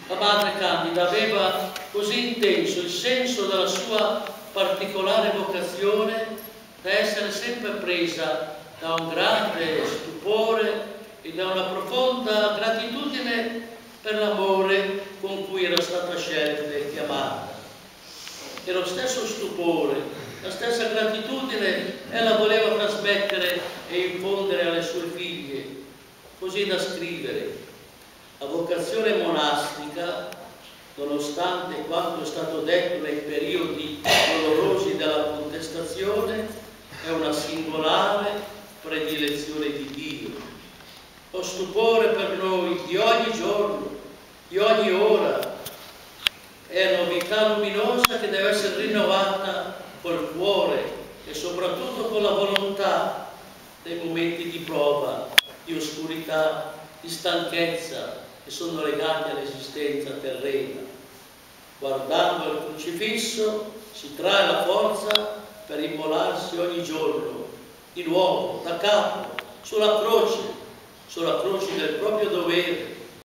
La madre Candida aveva così intenso il senso della sua particolare vocazione da essere sempre presa da un grande stupore e da una profonda gratitudine per l'amore con cui era stata scelta e chiamata. E lo stesso stupore, la stessa gratitudine ella voleva trasmettere e infondere alle sue figlie, così da scrivere: la vocazione monastica, nonostante quanto è stato detto nei periodi dolorosi della contestazione, è una singolare predilezione di Dio. Lo stupore per noi di ogni giorno, di ogni ora, è novità luminosa che deve essere rinnovata col cuore e soprattutto con la volontà nei momenti di prova, di oscurità, di stanchezza che sono legati all'esistenza terrena. Guardando il crocifisso si trae la forza per immolarsi ogni giorno, di nuovo, da capo, sulla croce del proprio dovere,